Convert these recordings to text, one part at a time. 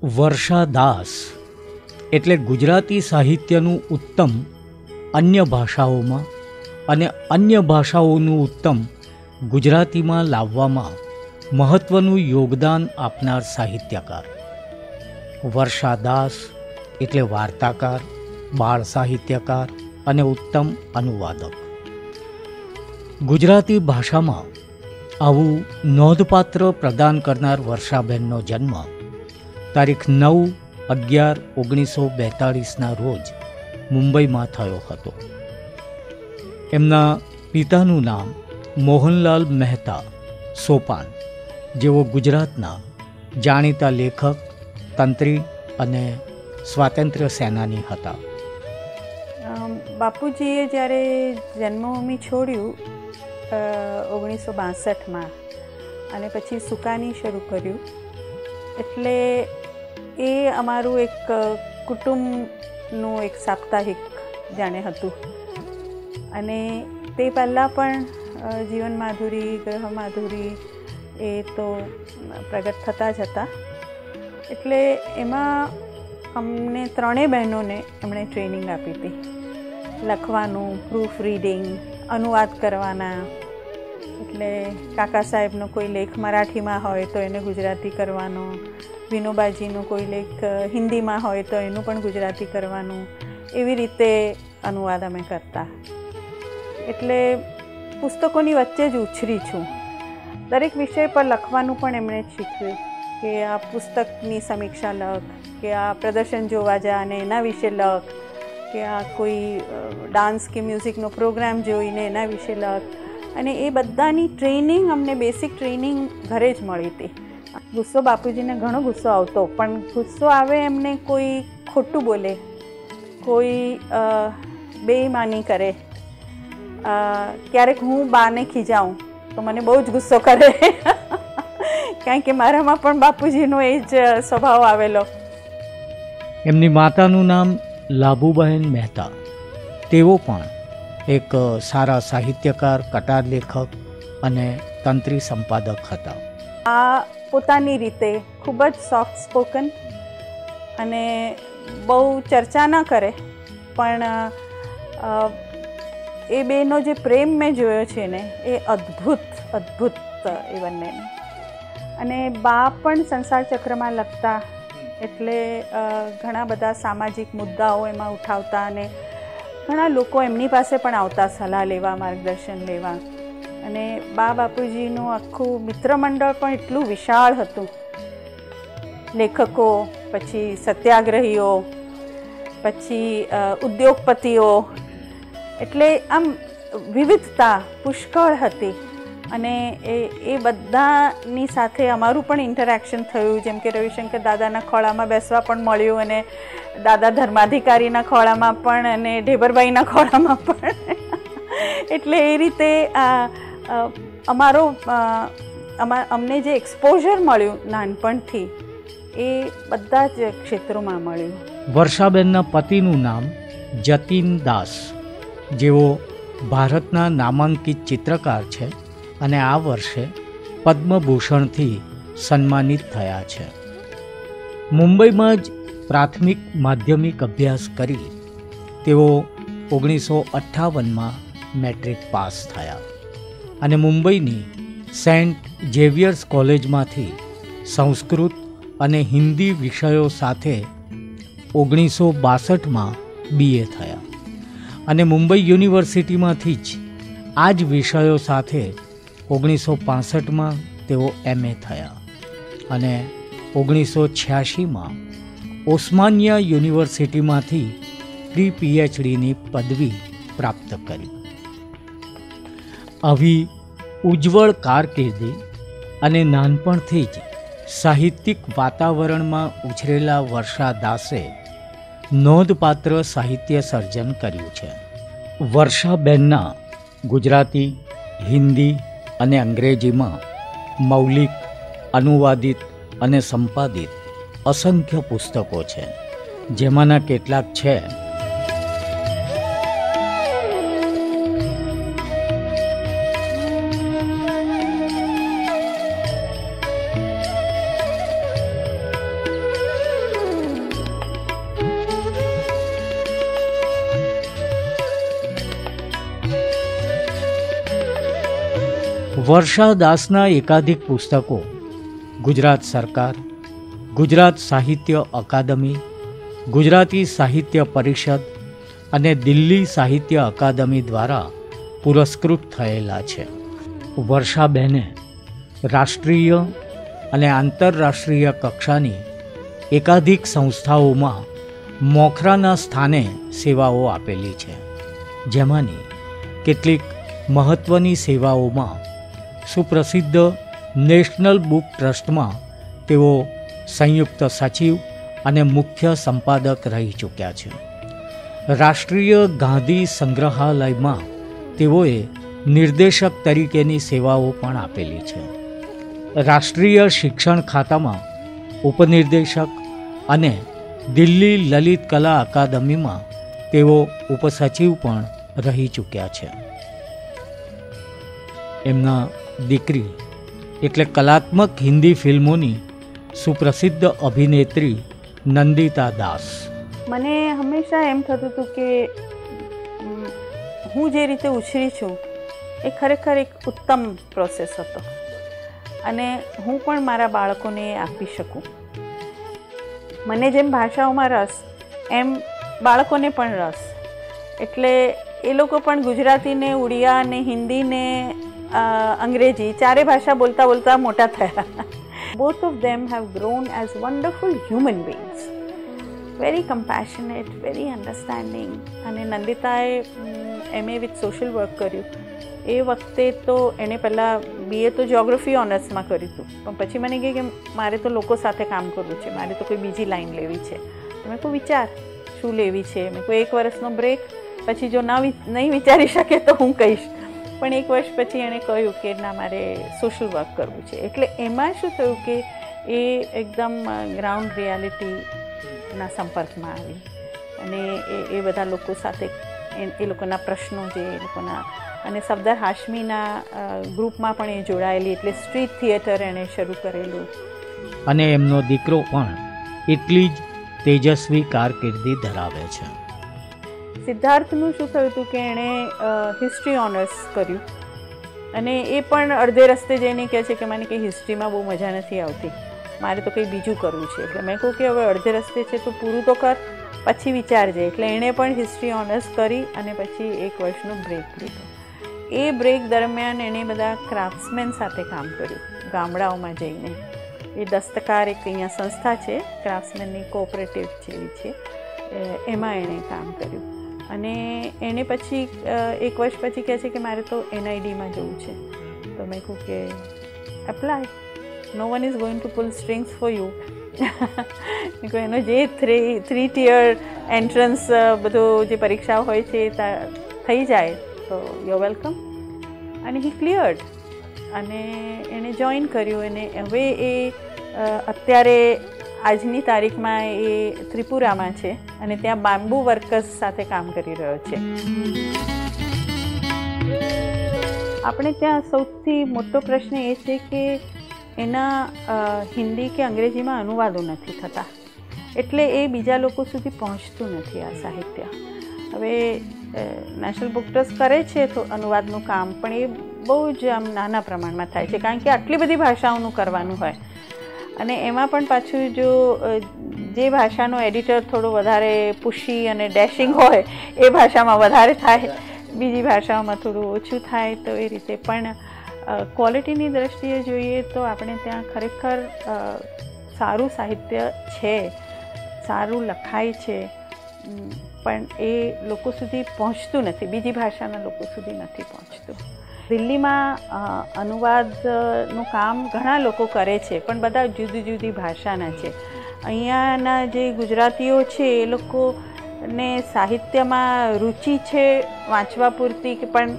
વર્ષા દાસ એટલે ગુજરાતી સાહિત્યનું ઉત્તમ અન્ય ભાષાઓમાં અને અન્ય ભાષાઓનું ઉત્તમ ગુજરાતીમાં લાવવામાં મહત્ત્વનું યોગદાન આપનાર સાહિત્યકાર. વર્ષા દાસ એટલે વાર્તાકાર, બાળ સાહિત્યકાર અને ઉત્તમ અનુવાદક. ગુજરાતી ભાષામાં આવું નોંધપાત્ર પ્રદાન કરનાર વર્ષાબેનનો જન્મ તારીખ 9/11/1942ના રોજ મુંબઈમાં થયો હતો. એમના પિતાનું નામ મોહનલાલ મહેતા સોપાન, જેઓ ગુજરાતના જાણીતા લેખક, તંત્રી અને સ્વાતંત્ર્ય સેનાની હતા. બાપુજીએ જ્યારે જન્મભૂમિ છોડ્યું 1962માં અને પછી સુકાની શરૂ કર્યું, એટલે એ અમારું એક કુટુંબનું એક સાપ્તાહિક જાણે હતું. અને તે પહેલાં પણ જીવન માધુરી, ગ્રહ માધુરી એ તો પ્રગટ થતા જ હતા. એટલે એમાં અમને ત્રણેય બહેનોને એમણે ટ્રેનિંગ આપી હતી. લખવાનું, પ્રૂફ રીડિંગ, અનુવાદ કરવાના. એટલે કાકા સાહેબનો કોઈ લેખ મરાઠીમાં હોય તો એને ગુજરાતી કરવાનો, વિનોબાજીનો કોઈ લેખ હિન્દીમાં હોય તો એનું પણ ગુજરાતી કરવાનું. એવી રીતે અનુવાદ અમે કરતા. એટલે પુસ્તકોની વચ્ચે જ ઉછરી છું. દરેક વિષય પર લખવાનું પણ એમણે જ શીખવ્યું કે આ પુસ્તકની સમીક્ષા લખ, કે આ પ્રદર્શન જોવા જા અને એના વિશે લખ, કે આ કોઈ ડાન્સ કે મ્યુઝિકનો પ્રોગ્રામ જોઈને એના વિશે લખ. અને એ બધાની ટ્રેનિંગ અમને બેસિક ટ્રેનિંગ ઘરે જ મળી હતી. ગુસ્સો બાપુજીને ઘણો ગુસ્સો આવતો, પણ ગુસ્સો આવે એમને કોઈ ખોટું બોલે, કોઈ બેઈમાની કરે. ક્યારેક હું બાને ખીજાઉં તો મને બહુ જ ગુસ્સો કરે, કારણ કે મારામાં પણ બાપુજીનો એ જ સ્વભાવ આવેલો. એમની માતાનું નામ લાભુબહેન મહેતા. તેઓ પણ એક સારા સાહિત્યકાર, કટાર લેખક અને તંત્રી સંપાદક હતા. આ પોતાની રીતે ખૂબ જ સોફ્ટ સ્પોકન અને બહુ ચર્ચા ન કરે, પણ એ બેનો જે પ્રેમ મેં જોયો છે ને એ અદ્ભુત એ બંને. અને બા પણ સંસાર ચક્રમાં લખતા, એટલે ઘણા બધા સામાજિક મુદ્દાઓ એમાં ઉઠાવતા અને ઘણા લોકો એમની પાસે પણ આવતા સલાહ લેવા, માર્ગદર્શન લેવા. અને બા બાપુજીનું આખું મિત્ર મંડળ પણ એટલું વિશાળ હતું. લેખકો, પછી સત્યાગ્રહીઓ, પછી ઉદ્યોગપતિઓ, એટલે આમ વિવિધતા પુષ્કળ હતી. અને એ બધાની સાથે અમારું પણ ઇન્ટરેક્શન થયું. જેમ કે રવિશંકર દાદાના ખોળામાં બેસવા પણ મળ્યું, અને દાદા ધર્માધિકારીના ખોળામાં પણ, અને ઢેબરબાઈના ખોળામાં પણ. એટલે એ રીતે અમને જે એક્સપોઝર મળ્યું નાનપણથી, એ બધા જ ક્ષેત્રોમાં મળ્યું. વર્ષાબેનના પતિનું નામ જતીન દાસ, જેઓ ભારતના નામાંકિત ચિત્રકાર છે અને આ વર્ષે પદ્મભૂષણથી સન્માનિત થયા છે. મુંબઈમાં જ પ્રાથમિક માધ્યમિક અભ્યાસ કરી તેઓ 1958માં મેટ્રિક પાસ થયા અને મુંબઈની સેન્ટ ઝેવિયર્સ કોલેજમાંથી સંસ્કૃત અને હિન્દી વિષયો સાથે 1962માં BA થયા. અને મુંબઈ યુનિવર્સિટીમાંથી જ આ જ વિષયો સાથે 1965માં તેઓ MA થયા અને 1986માં ઓસ્માનિયા યુનિવર્સિટીમાંથી પ્રી-PhDની પદવી પ્રાપ્ત કરી. આવી ઉજ્જવળ કારકિર્દી અને નાનપણથી જ સાહિત્યિક વાતાવરણમાં ઉછરેલા વર્ષા દાસે નોંધપાત્ર સાહિત્ય સર્જન કર્યું છે. વર્ષાબેનના ગુજરાતી, હિન્દી અને અંગ્રેજીમાં મૌલિક, અનુવાદિત અને સંપાદિત અસંખ્ય પુસ્તકો છે, જેમાંના કેટલાક છે વર્ષા દાસના એકાધિક પુસ્તકો ગુજરાત સરકાર, ગુજરાત સાહિત્ય અકાદમી, ગુજરાતી સાહિત્ય પરિષદ અને દિલ્હી સાહિત્ય અકાદમી દ્વારા પુરસ્કૃત થયેલા છે. વર્ષાબેને રાષ્ટ્રીય અને આંતરરાષ્ટ્રીય કક્ષાની એકાધિક સંસ્થાઓમાં મોખરાના સ્થાને સેવાઓ આપેલી છે, જેમાંની કેટલીક મહત્ત્વની સેવાઓમાં સુપ્રસિદ્ધ નેશનલ બુક ટ્રસ્ટમાં તેઓ સંયુક્ત સચિવ અને મુખ્ય સંપાદક રહી ચૂક્યા છે. રાષ્ટ્રીય ગાંધી સંગ્રહાલયમાં તેઓએ નિર્દેશક તરીકેની સેવાઓ પણ આપેલી છે. રાષ્ટ્રીય શિક્ષણ ખાતામાં ઉપનિર્દેશક અને દિલ્હી લલિત કલા અકાદમીમાં તેઓ ઉપસચિવ પણ રહી ચૂક્યા છે. એમના દીકરી એટલે કલાત્મક હિન્દી ફિલ્મોની સુપ્રસિદ્ધ અભિનેત્રી નંદિતા દાસ. મને હંમેશા એમ થતું હતું કે હું જે રીતે ઉછરી છું એ ખરેખર એક ઉત્તમ પ્રોસેસ હતો અને હું પણ મારા બાળકોને આપી શકું. મને જેમ ભાષાઓમાં રસ એમ બાળકોને પણ રસ, એટલે એ લોકો પણ ગુજરાતીને, ઉડિયા ને હિન્દી ને અંગ્રેજી ચારે ભાષા બોલતા બોલતા મોટા થયા. Both of them have grown as wonderful human beings, very compassionate, very understanding. અને નંદિતાએ MA વિથ સોશિયલ વર્ક કર્યું. એ વખતે તો એણે પહેલાં BA તો જ્યોગ્રાફી ઓનર્સમાં કર્યું હતું, પણ પછી મને કહે કે મારે તો લોકો સાથે કામ કરવું છે, મારે તો કોઈ બીજી લાઈન લેવી છે. તો મેં કહું વિચાર શું લેવી છે. મેં કહું 1 વર્ષનો બ્રેક, પછી જો નહીં વિચારી શકે તો હું કહીશ. પણ 1 વર્ષ પછી એણે કહ્યું કે ના, મારે સોશિયલ વર્ક કરવું છે. એટલે એમાં શું થયું કે એ એકદમ ગ્રાઉન્ડ રિયાલિટીના સંપર્કમાં આવી અને એ બધા લોકો સાથે એ લોકોના પ્રશ્નો જે એ લોકોના, અને સરદાર હાશમીના ગ્રુપમાં પણ એ જોડાયેલી, એટલે સ્ટ્રીટ થિયેટર એણે શરૂ કરેલું. અને એમનો દીકરો પણ એટલી જ તેજસ્વી કારકિર્દી ધરાવે છે. સિદ્ધાર્થનું શું થયું હતું કે એણે હિસ્ટ્રી ઓનર્સ કર્યું અને એ પણ અડધે રસ્તે જઈને કહે છે કે મને કંઈ હિસ્ટ્રીમાં બહુ મજા નથી આવતી, મારે તો કંઈ બીજું કરવું છે. એટલે મેં કહું કે હવે અડધે રસ્તે છે તો પૂરું તો કર, પછી વિચારજે. એટલે એણે પણ હિસ્ટ્રી ઓનર્સ કરી અને પછી 1 વર્ષનો બ્રેક લીધો. એ બ્રેક દરમિયાન એણે બધા ક્રાફ્ટ્સમેન સાથે કામ કર્યું, ગામડાઓમાં જઈને. એ દસ્તકાર એક અહીંયા સંસ્થા છે, ક્રાફ્ટ્સમેનની કોઓપરેટિવ જેવી છે, એમાં એણે કામ કર્યું. અને એને પછી 1 વર્ષ પછી કહે છે કે મારે તો NIDમાં જવું છે. તો મેં કહું કે apply, no one is going to pull strings for you. એનો જે 3 ટિયર એન્ટ્રન્સ બધો જે પરીક્ષાઓ હોય છે થઈ જાય તો યુ વેલકમ. અને હી ક્લિયર્ડ અને એણે જોઈન કર્યું. અને હવે એ અત્યારે આજની તારીખમાં એ ત્રિપુરામાં છે અને ત્યાં બામ્બુ વર્કર્સ સાથે કામ કરી રહ્યો છે. આપણે ત્યાં સૌથી મોટો પ્રશ્ન એ છે કે એના હિન્દી કે અંગ્રેજીમાં અનુવાદો નથી થતા, એટલે એ બીજા લોકો સુધી પહોંચતું નથી આ સાહિત્ય. હવે નેશનલ બુક ટ્રસ્ટ કરે છે તો અનુવાદનું કામ, પણ એ બહુ જ આમ નાના પ્રમાણમાં થાય છે, કારણ કે આટલી બધી ભાષાઓનું કરવાનું હોય. અને એમાં પણ પાછું જો જે ભાષાનો એડિટર થોડો વધારે પુશી અને ડેશિંગ હોય એ ભાષામાં વધારે થાય, બીજી ભાષાઓમાં થોડું ઓછું થાય. તો એ રીતે પણ ક્વોલિટીની દ્રષ્ટિએ જોઈએ તો આપણે ત્યાં ખરેખર સારું સાહિત્ય છે, સારું લખાય છે, પણ એ લોકો સુધી પહોંચતું નથી, બીજી ભાષાના લોકો સુધી નથી પહોંચતું. દિલ્હીમાં અનુવાદનું કામ ઘણા લોકો કરે છે, પણ બધા જુદી જુદી ભાષાના છે. અહીંયાના જે ગુજરાતીઓ છે એ લોકોને સાહિત્યમાં રુચિ છે વાંચવા પૂરતી, કે પણ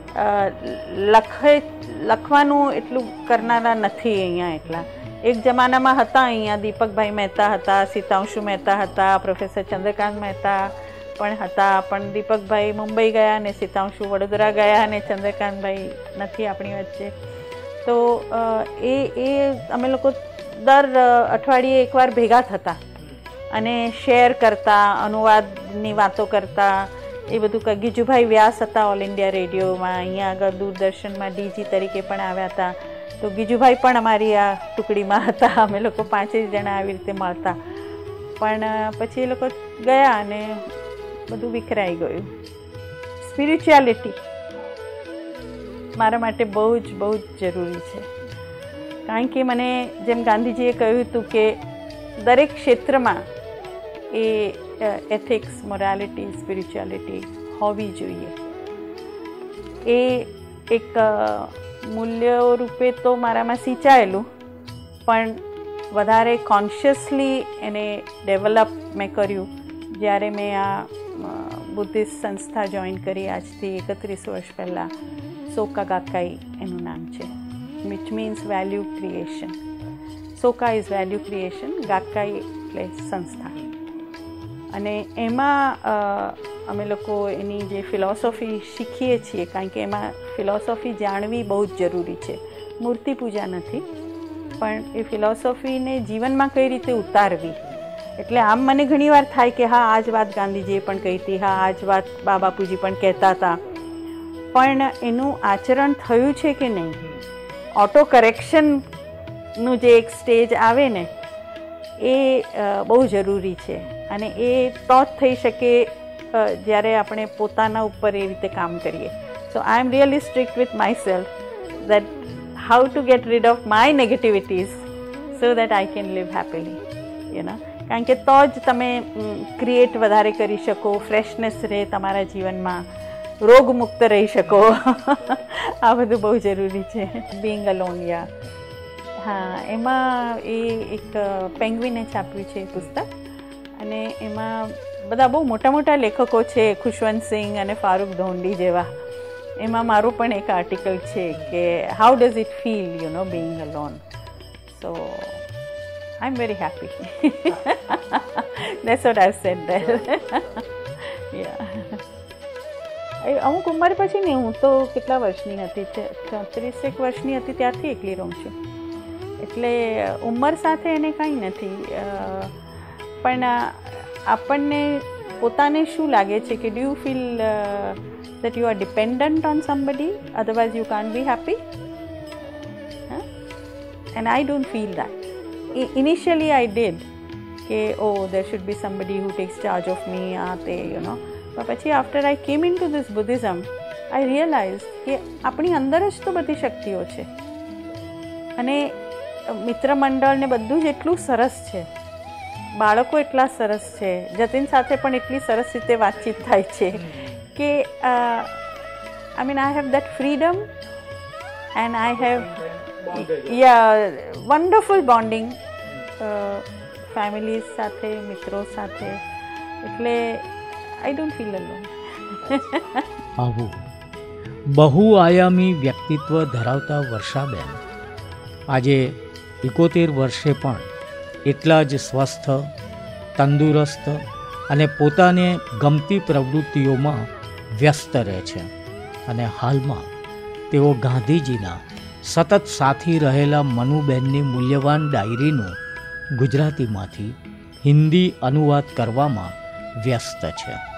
લખવાનું એટલું કરનારા નથી અહીંયા એટલા. એક જમાનામાં હતા અહીંયા, દીપકભાઈ મહેતા હતા, સીતાંશુ મહેતા હતા, પ્રોફેસર ચંદ્રકાંત મહેતા પણ હતા, પણ દીપકભાઈ મુંબઈ ગયા ને સીતાંશુ વડોદરા ગયા અને ચંદ્રકાંતભાઈ નથી આપણી વચ્ચે. તો એ અમે લોકો દર અઠવાડિયે એકવાર ભેગા થતા અને શેર કરતા, અનુવાદની વાતો કરતા, એ બધું ગીજુભાઈ વ્યાસ હતા ઓલ ઇન્ડિયા રેડિયોમાં, અહીંયા આગળ દૂરદર્શનમાં ડીજી તરીકે પણ આવ્યા હતા. તો ગીજુભાઈ પણ અમારી આ ટુકડીમાં હતા. અમે લોકો 5 જણા આવી રીતે મળતા. પણ પછી એ લોકો ગયા અને બધું વિખરાઈ ગયું. સ્પિરિચ્યુઆલિટી મારા માટે બહુ જ જરૂરી છે. કારણ કે મને જેમ ગાંધીજીએ કહ્યું હતું કે દરેક ક્ષેત્રમાં એ એથિક્સ, મોરાલિટી, સ્પિરિચ્યુઆલિટી હોવી જોઈએ. એ એક મૂલ્યો રૂપે તો મારામાં સિંચાયેલું, પણ વધારે કોન્શિયસલી એને ડેવલપ મેં કર્યું જ્યારે મેં આ બુદ્ધિસ્ટ સંસ્થા જોઈન કરી આજથી 31 વર્ષ પહેલાં. સોકા ગાકાઈ એનું નામ છે, which means value creation. Soka is value creation, Gakkai એટલે સંસ્થા. અને એમાં અમે લોકો એની જે ફિલોસોફી શીખીએ છીએ, કારણ કે એમાં ફિલોસોફી જાણવી બહુ જ જરૂરી છે. મૂર્તિ પૂજા નથી, પણ એ ફિલોસોફીને જીવનમાં કઈ રીતે ઉતારવી. એટલે આમ મને ઘણીવાર થાય કે હા, આ જ વાત ગાંધીજીએ પણ કહી હતી, હા આ જ વાત બાપુજી પણ કહેતા હતા, પણ એનું આચરણ થયું છે કે નહીં. ઓટો કરેક્શનનું જે એક સ્ટેજ આવે ને, એ બહુ જરૂરી છે. અને એ તો જ થઈ શકે જ્યારે આપણે પોતાના ઉપર એ રીતે કામ કરીએ. So I am really strict with my self that how to get rid of my negativities so that I can live happily, કારણ કે તો જ તમે ક્રિએટ વધારે કરી શકો, ફ્રેશનેસ રહે તમારા જીવનમાં, રોગમુક્ત રહી શકો. આ બધું બહુ જરૂરી છે. બિંગ અલોન, યા હા, એમાં એ એક પેંગ્વિને છાપ્યું છે પુસ્તક, અને એમાં બધા બહુ મોટા મોટા લેખકો છે, ખુશવંત સિંહ અને ફારૂક ધોંડી જેવા. એમાં મારું પણ એક આર્ટિકલ છે કે how does it feel being alone. So I am very happy. That's what I said there. અમુક ઉંમર પછી નહીં, હું તો કેટલા વર્ષની હતી, 34 વર્ષની હતી ત્યારથી એકલી રહું છું. એટલે ઉંમર સાથે એને કંઈ નથી. પણ આપણને પોતાને શું લાગે છે કે do you feel that you are dependent on somebody, otherwise you can't be happy? And I don't feel that. Initially I did કે oh, there should be somebody who takes charge of me, but પછી after I came into this Buddhism, I realized કે આપણી અંદર જ તો બધી શક્તિઓ છે. અને મિત્ર મંડળ ને બધું જ એટલું સરસ છે, બાળકો એટલા સરસ છે, જતીન સાથે પણ એટલી સરસ રીતે વાતચીત થાય છે કે I mean I have that freedom and I have wonderful bonding families સાથે, મિત્રો સાથે. એટલે I don't feel alone. આવું બહુઆયામી વ્યક્તિત્વ ધરાવતા વર્ષાબેન આજે 71 વર્ષે પણ એટલા જ સ્વસ્થ, તંદુરસ્ત અને પોતાને ગમતી પ્રવૃત્તિઓમાં વ્યસ્ત રહે છે. અને હાલમાં તેઓ ગાંધીજીના સતત સાથી રહેલા મનુબેનની મૂલ્યવાન ડાયરીનું ગુજરાતીમાંથી હિન્દી અનુવાદ કરવામાં વ્યસ્ત છે.